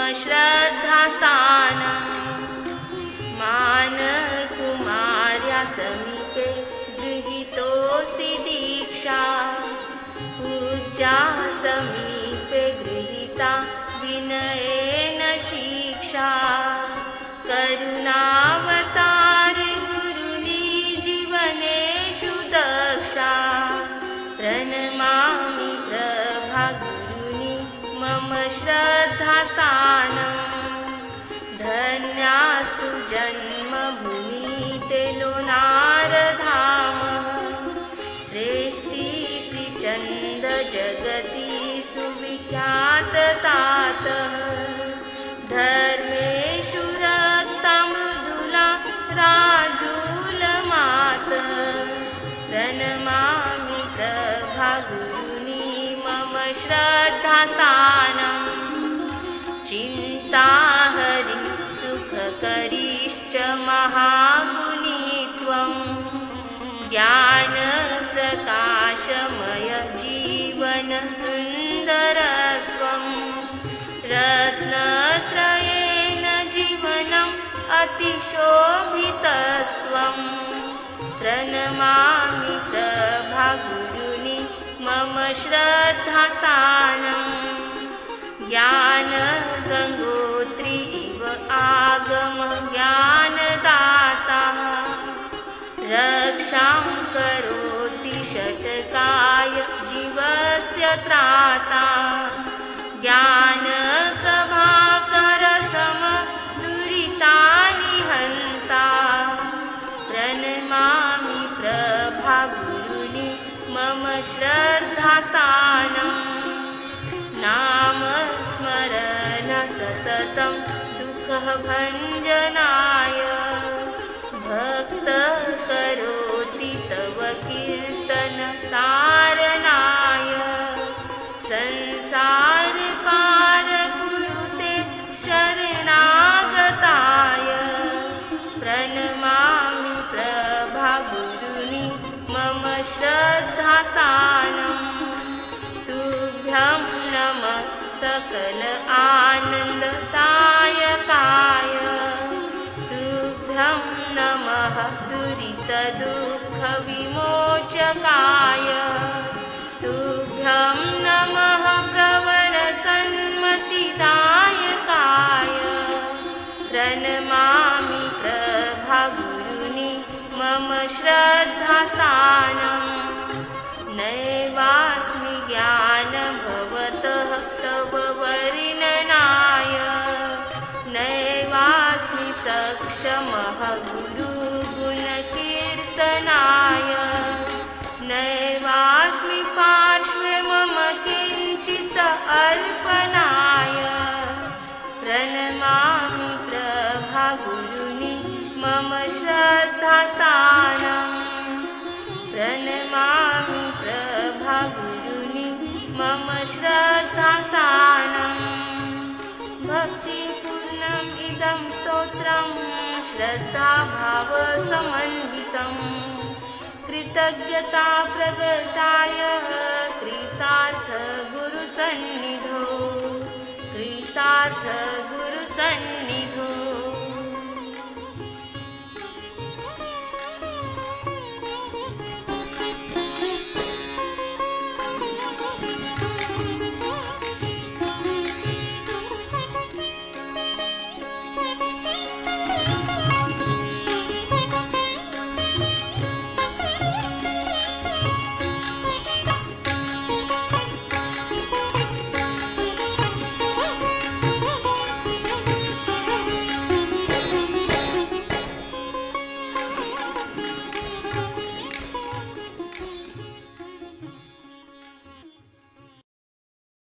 श्रद्धास्थानम् मानकुमार्या समीपे गृहीतोऽसि दीक्षा पूज्या समीपे गृहीता विनयेन शिक्षा करुणावतार गुरुनी जीवनेषु दक्षा प्रणमामि प्रभागुरुनी मम श्रद्धास्थानम् धन्यास्तु जन्मभूमि ते लोनारधाम श्रेष्ठी श्रीचन्द जगति सुविख्याततातः धर्मेषु रक्ता मृदुला राजूलमातः प्रणमामि प्रभागुरुनी मम श्रद्धास्थानम् चिन्ताहरि सुखकरीश्च महागुणी त्वं ज्ञानप्रकाशमय जीवनसुन्दरस्त्वं रत्नत्रयेन जीवनम् अतिशोभितस्त्वं प्रणमामि प्रभागुरुनी मम श्रद्धास्थानम् ज्ञानगङ्गोत्री इव आगम ज्ञानदाता रक्षां करोति षट्काय जीवस्य त्राता ज्ञानप्रभाकर समदुरितानि हन्ता प्रणमामि प्रभागुरुनी मम श्रद्धास्थानम् नाम स्मरण सततं दुःखभञ्जनाय भक्त करोति तव कीर्तन तारणाय संसार पार कुरुते शरणागताय प्रणमामि प्रभागुरुनी मम श्रद्धास्थानम् तुभ्यं नमः सकल आनन्ददायकाय तुभ्यं नमः दुरितदुःखविमोचकाय तुभ्यं नमः प्रवरसन्मतिदायकाय प्रणमामि प्रभागुरुनी मम श्रद्धास्थानम् नैवास्मि ज्ञानभवतः तव वर्णनाय नैवास्मि सक्षमः गुरुगुणकीर्तनाय नैवास्मि पार्श्वे मम किञ्चित् अर्पणाय प्रणमामि प्रभागुरुनी मम श्रद्धास्थानम् प्रणमामि प्रभागुरुनी मम श्रद्धास्थानम् भक्तिपूर्णम् इदं स्तोत्रं श्रद्धाभावसमन्वितं कृतज्ञता प्रकटाय कृतार्थ गुरुसन्निधौ कृतार्थ गुरुसन्निधौ